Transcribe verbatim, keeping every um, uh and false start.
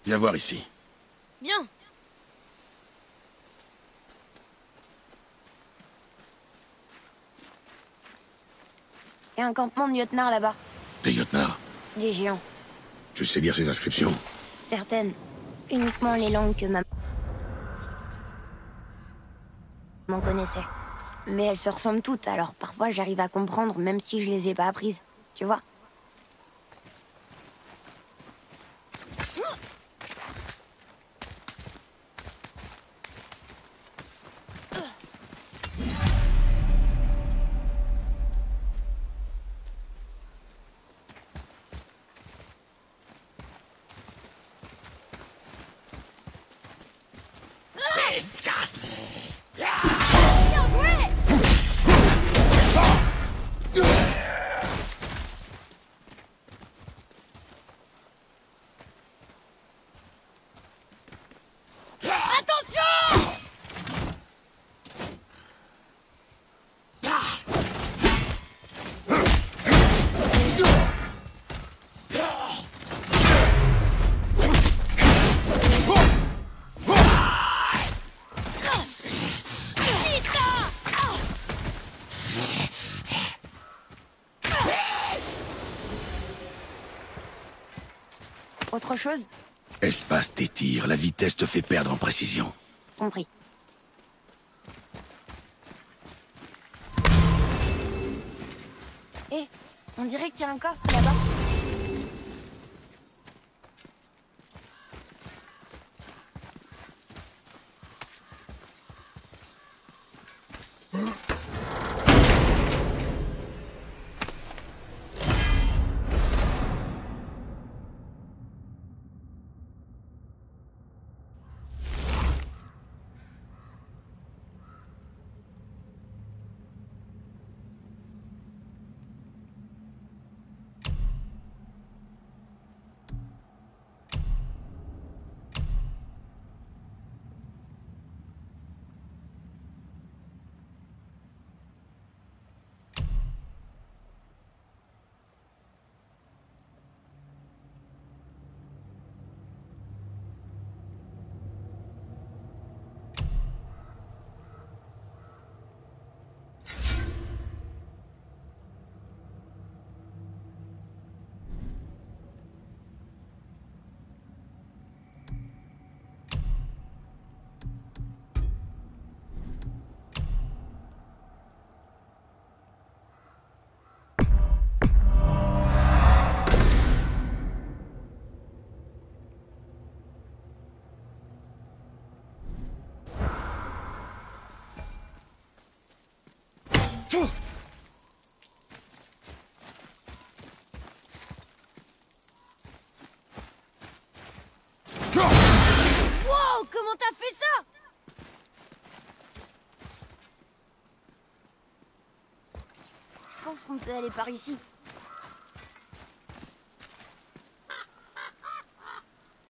Viens voir ici. Bien. Il y a un campement de lieutenards là-bas. Des lieutenards. Des géants. Tu sais lire ces inscriptions? Certaines. Uniquement les langues que ma maman connaissait. Mais elles se ressemblent toutes, alors parfois j'arrive à comprendre même si je les ai pas apprises. Tu vois? Autre chose? Espace tes tirs, la vitesse te fait perdre en précision. Compris. Hé, on dirait qu'il y a un coffre là-bas. Wow, comment t'as fait ça? Je pense qu'on peut aller par ici.